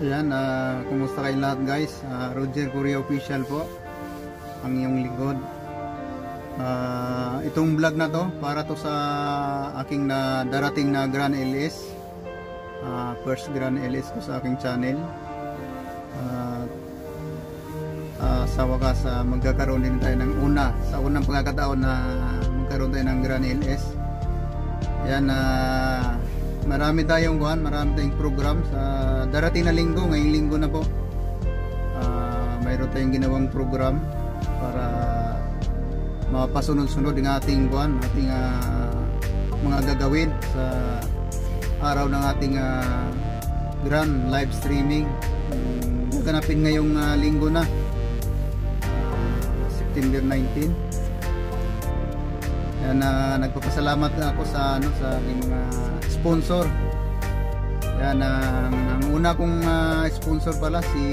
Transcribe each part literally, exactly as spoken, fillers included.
Ayan, uh, kumusta kayo lahat guys? uh, Roger Korea Official po ang iyong lingkod. uh, Itong vlog na to para to sa aking na darating na Grand L S, uh, first Grand L S ko sa aking channel. uh, uh, Sa wakas uh, magkakaroon din tayo ng una sa unang pagkakataon na magkaroon tayo ng Grand L S. Ayan, uh, marami tayong buwan, marami tayong program sa darating na linggo. Ngayong linggo na po, uh, mayroon tayong ginawang program para mapasunod-sunod ng ating buwan, ating uh, mga gagawin sa araw ng ating uh, grand live streaming. um, gaganapin ngayong uh, linggo na, uh, September nineteenth. Yan, uh, nagpapasalamat ako sa ano sa aking mga sponsor. Yan, uh, ang una kong uh, sponsor pala si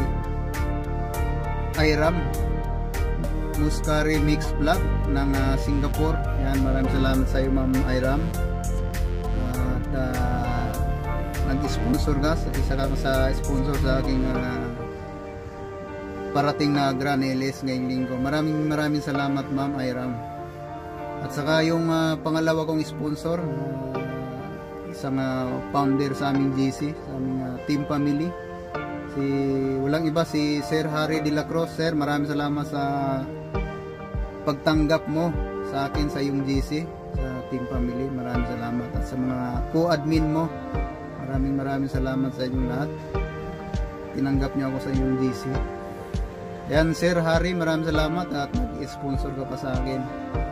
Iram Muscari Mix Vlog ng uh, Singapore. Yan, maraming salamat sa iyo, Ma'am Iram. Uh, at uh, nag-sponsor ka, isa ka sa sponsor sa aking uh, parating na Grand L S ngayong linggo. Maraming maraming salamat, Ma'am Iram. At saka yung uh, pangalawa kong sponsor, uh, isang uh, founder sa aming G C, sa aming uh, team family, si walang iba si Sir Harry de la Cruz. Sir, maraming salamat sa pagtanggap mo sa akin sa yung G C, sa team family. Maraming salamat. At sa mga co-admin mo, maraming maraming salamat sa inyong lahat. Tinanggap niyo ako sa yung G C. Yan, Sir Harry, maraming salamat at nag-sponsor ka pa sa akin.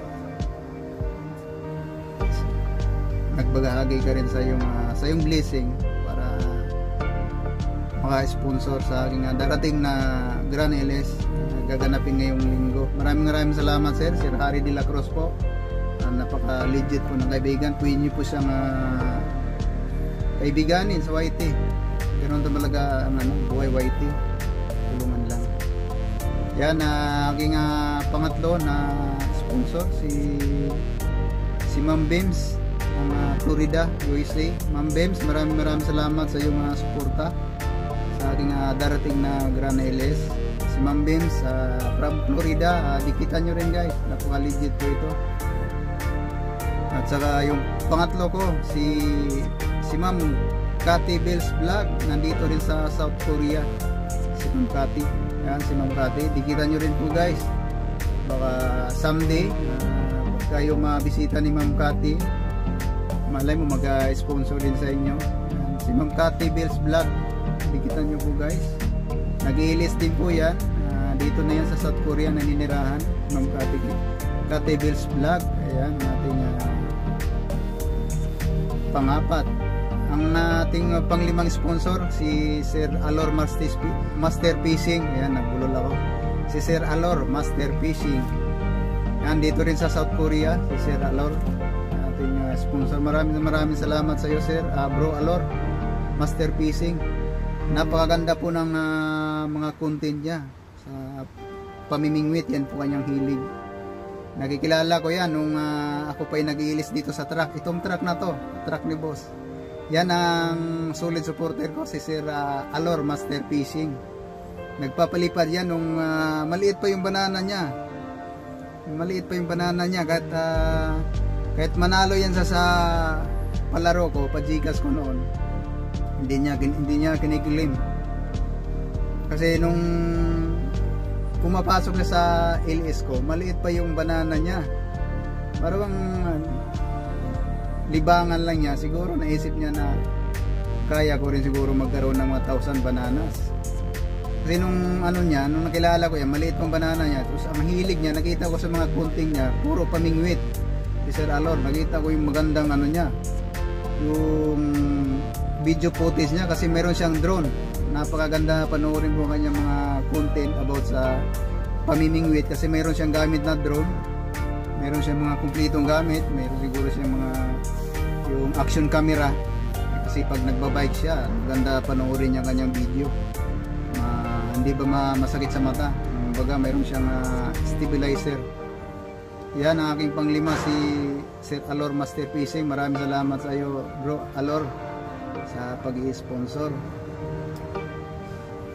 Nagbagahagi ka rin sa iyong uh, sa iyong blessing para maka-sponsor sa aking uh, darating na Grand L S uh, gaganapin ngayong linggo. Maraming maraming salamat, Sir Sir Harry de la Cruz po. Uh, napaka legit po ng kaibigan. Pwede niyo po siyang uh, kaibiganin sa Y T. Ganoon talaga ang ano, buhay Y T. Tulungan lang. Yan, uh, aking uh, pangatlo na sponsor si si Ma'am Bems ng uh, Florida, U S A. Ma'am Bems, maraming maraming salamat sa iyong uh, suporta sa aking uh, darating na Grand L S. Si Ma'am Bems uh, from Florida, uh, dikitan nyo rin guys, napaka legit po ito. At saka yung pangatlo ko, si si Ma'am Cathy Bells Vlog, nandito rin sa South Korea. Si Ma'am Cathy, yan, si Ma'am Cathy, dikitan nyo rin po guys. Baka someday uh, kayo mabisita ni Ma'am Cathy, malay mo mag-sponsor din sa inyo. Yan, si Ma'am Cathy Bells Vlog, dikitan nyo po guys. Nag-i-list din po yan, uh, dito na yan sa South Korea naninirahan. Ma'am Cathy, Cathy Bells Vlog. Ayan, ating uh, pangapat. Ang ating uh, panglimang sponsor, si Sir Alor Master, Master Fishing. Ayan, nagbulol ako. Si Sir Alor Master Fishing, yan, dito rin sa South Korea, si Sir Alor, ating uh, sponsor. Maraming maraming salamat sa iyo, Sir uh, Bro Alor Master Fishing. Napakaganda po ng uh, mga content niya sa pamimingwit. Yan po kanyang hilig. Nakikilala ko yan nung uh, ako pa ay nag-iilis dito sa truck. Itong truck na to, truck ni boss. Yan ang solid supporter ko, si Sir uh, Alor Master Fishing. Nagpapalipad yan nung uh, maliit pa yung banana niya. Maliit pa yung banana niya. Kahit, uh, kahit manalo yan sa, sa palaro ko, pajikas ko noon, hindi niya, hindi niya kinikilim. Kasi nung pumapasok na sa L S ko, maliit pa yung banana niya. Parang uh, libangan lang niya. Siguro naisip niya na kaya ko rin siguro magkaroon ng mga thousand bananas. Kasi nung ano niya, nung nakilala ko yan, maliit pang banana niya. Tapos ang hilig niya, nakita ko sa mga kunting niya, puro pamingwit. Si Sir Alor, nakita ko yung magandang ano niya, yung video footage niya, kasi meron siyang drone. Napakaganda panoorin po kanyang mga content about sa pamimingwit, kasi meron siyang gamit na drone. Meron siyang mga kumplitong gamit, meron siguro siyang mga yung action camera. Kasi pag nagbabike siya, maganda panoorin niya kanyang video. Uh, hindi ba ma masakit sa mata. Baga mayroon siyang uh, stabilizer. Yan ang aking panglima, si Sir Alor Master Fishing. Maraming salamat sa iyo, Bro Alor, sa pag-i-sponsor.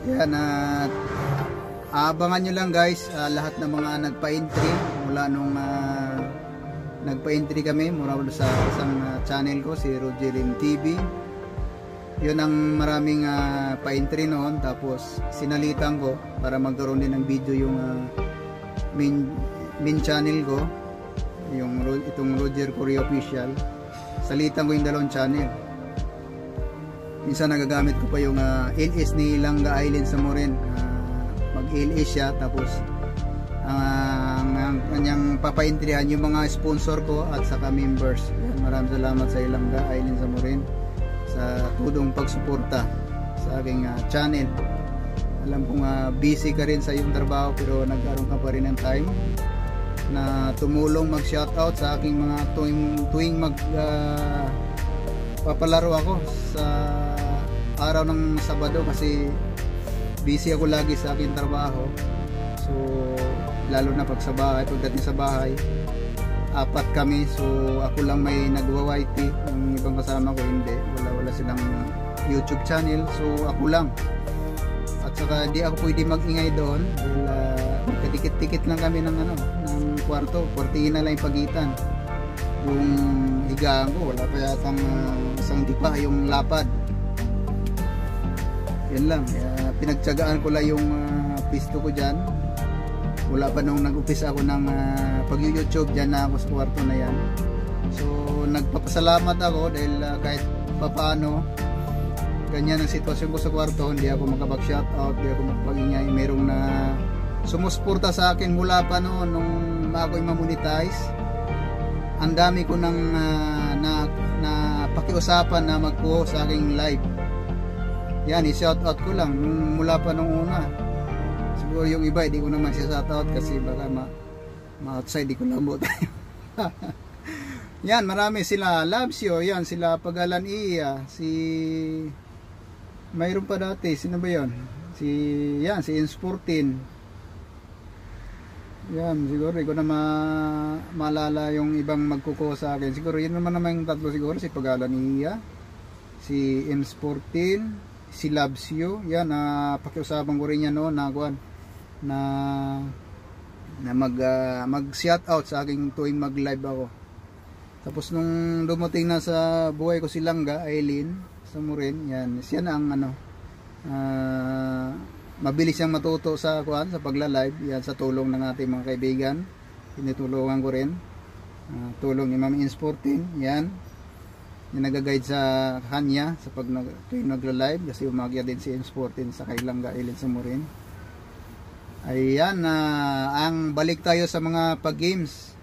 Yan, at abangan nyo lang guys, uh, lahat ng mga nagpa-entry mula nung uh, nagpa-entry kami mula sa isang uh, channel ko, si Rogerin T V. Yun ang maraming uh, pa-entry noon, tapos sinalitan ko para magkaroon din ng video yung uh, main, main channel ko, yung itong Roger Correa Official. Salitan ko yung dalawang channel. Minsan nagagamit ko pa yung uh, L S ni Langga Island sa Morin, uh, mag L S siya, tapos uh, ang, ang kanyang papaintrihan yung mga sponsor ko at saka members. Yan, maraming salamat sa Langga Island sa Morin sa tudong pagsuporta sa aking uh, channel. Alam kong uh, busy ka rin sa iyong trabaho, pero nagkaroon ka pa rin ng time na tumulong mag shoutout sa aking mga tuwing, tuwing mag uh, papalaro ako sa araw ng Sabado, kasi busy ako lagi sa aking trabaho. So lalo na pag sa bahay, pagdating sa bahay, apat kami, so ako lang may nagwa-Y T, yung ibang kasama ko hindi, wala wala silang YouTube channel, so ako lang. At saka di ako pwede mag-ingay doon dahil uh, magkadikit-dikit lang kami ng ano, ng kwarto, kwartina lang yung pagitan. Yung higaan ko, wala pa yatang uh, isang dipa yung lapad. Yan lang, uh, pinagtsagaan ko lang yung uh, pisto ko dyan. Wala pa nung nag-upisa ako ng uh, pag-YouTube, dyan na ako sa kwarto na yan. So nagpapasalamat ako dahil uh, kahit papaano ganyan ang sitwasyon ko sa kwarto, hindi ako makapag-shoutout, hindi ako makapag-ingay. Merong na sumusuporta sa akin mula pa noon nung ako'y mamonetize. Ang dami ko nang uh, na, na pakiusapan na mag-co sa aking live. Yan, i-shoutout ko lang mula pa nung una. Siguro yung iba hindi ko naman siya shoutout kasi baka ma, ma outside, di ko lambot. Yan, marami sila. Labsio, yan, sila Pagalan Iya, si mayroon pa dati, sino ba yun? Si, yan, si Insportin. Yan, siguro hindi ko na ma maalala yung ibang magkuko sa akin. Siguro yun naman naman yung tatlo siguro, si Pagalan Iya, si Insportin, si Labsio. Yan, uh, pakiusapan ko rin yan noon na kuan na na mag uh, mag shout out sa aking tuwing mag live ako. Tapos nung dumating na sa buhay ko si Langga Aileen sa Morin, yan, siya na ang ano, uh, mabilis siyang matuto sa kuan sa pagla-live, yan, sa tulong ng ating mga kaibigan. Tinutulungan ko rin, uh, tulong ni Ma'am Insportin, yan, yung nag-guide sa kanya sa pag nag nagla-live, kasi umagya din si Insportin sa kay Langga Aileen sa Morin. Ayan, uh, ang balik tayo sa mga pag-games.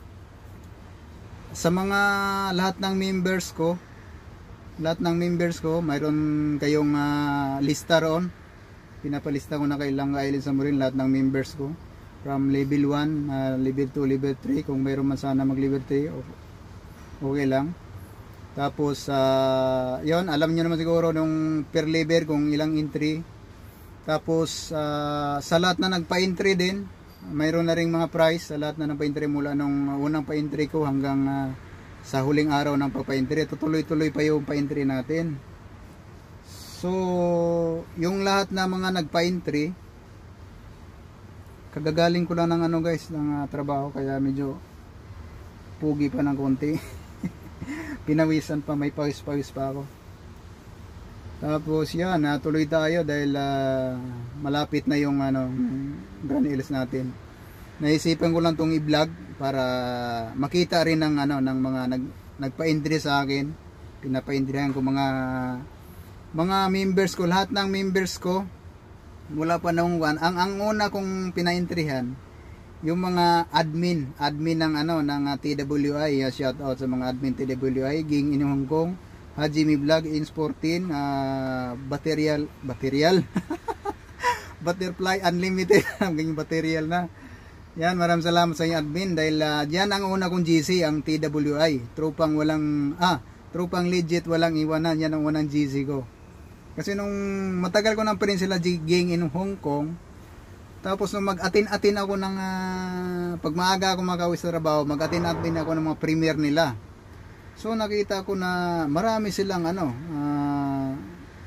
Sa mga lahat ng members ko, lahat ng members ko, mayroon kayong uh, lista roon. Pinapalista ko na kay Langga Aileen sa Morin lahat ng members ko. From level one, uh, level two, level three. Kung mayroon man sana mag level three, okay lang. Tapos, uh, yon, alam nyo naman siguro nung per level kung ilang entry. Tapos, uh, sa lahat na nagpa-entry din, mayroon na ring mga price sa lahat na nagpa-entry mula nung unang pa-entry ko hanggang uh, sa huling araw ng pagpa-entry. Tutuloy-tuloy pa yung pa-entry natin. So, yung lahat na mga nagpa-entry, kagagaling ko lang ng ano guys, ng uh, trabaho, kaya medyo pugi pa ng konti. Pinawisan pa, may pawis-pawis pa ako. Tapos yan, natuloy tayo dahil uh, malapit na yung ano, granules natin. Naisipan ko lang tong i-vlog para makita rin ng ano ng mga nag nagpa-entry sa akin. Pinapa-entryhan ko mga mga members ko, lahat ng members ko mula pa nung one. Ang ang una kong pina-entryhan yung mga admin, admin ng ano ng uh, T W I. Uh, shout out sa mga admin T W I, Ging in Hong Kong, Hajimi Vlog, Insportin, uh, Material, Material, Butterfly Unlimited, hanggang Material na. Yan, maraming salamat sa inyo admin dahil uh, diyan ang una kong G C, ang T W I. Tropang walang, ah, tropang legit, walang iwanan. Yan ang unang G C ko. Kasi nung matagal ko ng friend sila Ging in Hong Kong, tapos nung mag-atin-atin ako ng, uh, pag maaga ako makawis sa trabaho, mag-atin-atin ako ng mga premiere nila. So nakita ko na marami silang ano, uh,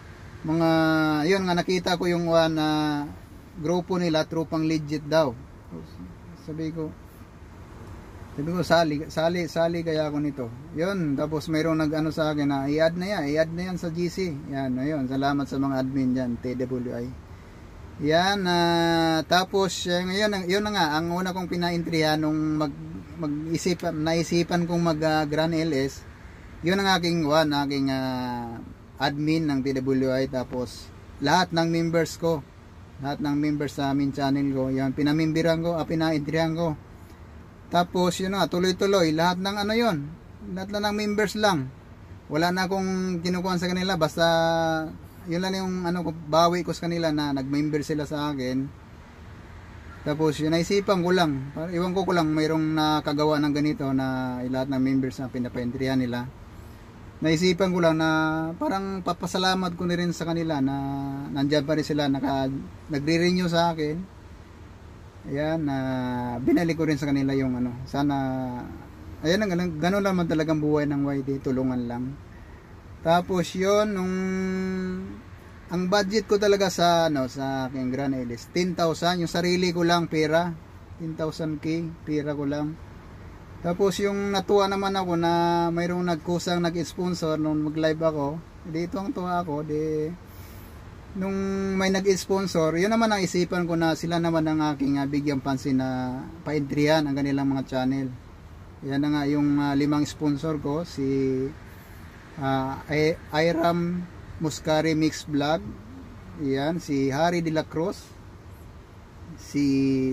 mga yun nga nakita ko yung one na grupo nila, tropang legit daw. Sabi ko, sabi ko sali, sali, sali kaya ako nito. Yun, tapos mayroong nag-ano sa akin na i-add na yan, i-add na yan sa G C. Yan, ayun, salamat sa mga admin dyan, T W I. Yan, uh, tapos ngayon, yun na nga, ang una kong pinaintrihan nung mag, mag-isip, naisipan kong mag uh, Grand L S, yun ang aking one, aking uh, admin ng T W I, tapos lahat ng members ko, lahat ng members sa amin channel ko, yan, pinamimbiran ko, ah, pinaintrihan ko. Tapos yun nga, tuloy-tuloy, lahat ng ano yun, lahat na ng members lang. Wala na akong kinukuhan sa kanila, basta yun lang yung ano, bawi ko sa kanila na nag-member sila sa akin. Tapos yun, naisipan ko lang, iwan ko ko lang, mayroong nakagawa ng ganito na lahat ng members na pinapaintrihan nila. Naisipan ko lang na parang papasalamat ko na rin sa kanila na nandiyan pa rin sila, naka, nagre-renew sa akin. Ayan, na uh, binalik ko rin sa kanila yung ano, sana, ayan, gano'n, gano'n naman talagang buhay ng Y D, tulungan lang. Tapos yun, nung, ang budget ko talaga sa, ano, sa aking Grand L S, ten thousand, yung sarili ko lang pera, ten thousand K, pera ko lang. Tapos yung natuwa naman ako na mayroong nagkusang nag-sponsor nung mag-live ako, dito ang tuwa ako, di, nung may nag-sponsor, yun naman ang isipan ko na sila naman ang aking uh, bigyang pansin na paintrihan ang kanilang mga channel. Yan na nga yung uh, limang sponsor ko, si uh, Iram Muscari Mix Vlog, yan, si Harry de la Cruz, si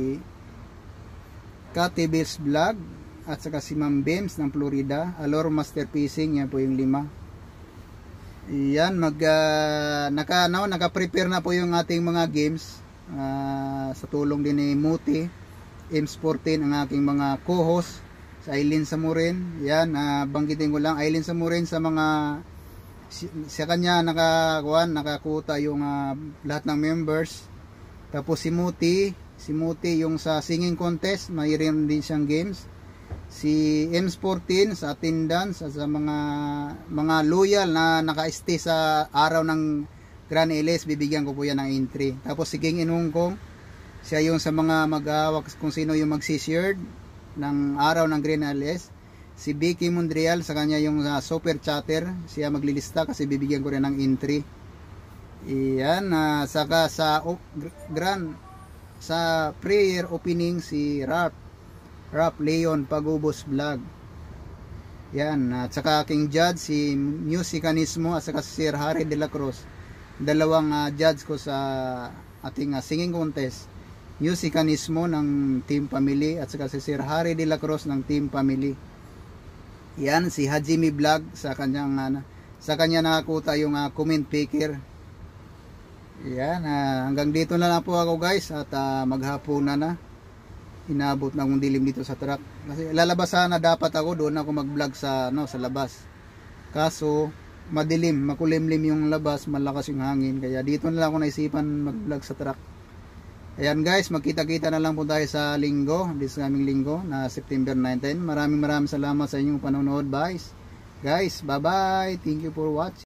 Katibis Vlog, at saka si Ma'am Bems ng Florida, Alor Master Fishing, yan po yung lima. Yan, mag uh, naka no, naka-prepare na po yung ating mga games uh, sa tulong din ni Muti M fourteen, ang aking mga co-host sa Aileen Samurin. Yan, uh, banggitin ko lang Aileen Samurin sa mga sa kanya nakakuan, nakakuta yung uh, lahat ng members. Tapos si Muti, si Muti yung sa singing contest, mayroon din siyang games. Si M fourteen sa attendance at sa mga mga loyal na naka-stay sa araw ng Grand L S, bibigyan ko po yan ng entry. Tapos si King in Hong Kong, siya yung sa mga mag-hawak kung sino yung mag-shared ng araw ng Grand L S. Si Vicky Mondreal, sa kanya yung uh, super chatter, siya maglilista kasi bibigyan ko rin ng entry. Iyan, uh, saka sa oh, grand sa prayer opening si Rap Rap Leon Pagubos Vlog. Yan, at saka aking judge si Musicanismo at saka si Sir Harry de la Cruz. Dalawang uh, judge ko sa ating uh, singing contest. Musicanismo ng Team Family at saka si Sir Harry de la Cruz ng Team Family. Yan, si Hajimi Vlog sa kanyang uh, sa kanya nakakuta yung uh, comment picker. Yan, uh, hanggang dito na lang po ako guys at uh, maghapon na na. Inabot na akong dilim dito sa truck kasi lalabas sana dapat ako, doon ako mag-vlog sa no sa labas, kaso madilim, makulimlim yung labas, malakas yung hangin, kaya dito na lang ako naisipan mag-vlog sa truck. Ayan guys, magkita-kita na lang po tayo sa linggo, this coming linggo na September nineteen. Maraming maraming salamat sa inyong panonood guys. Guys, bye bye, thank you for watching.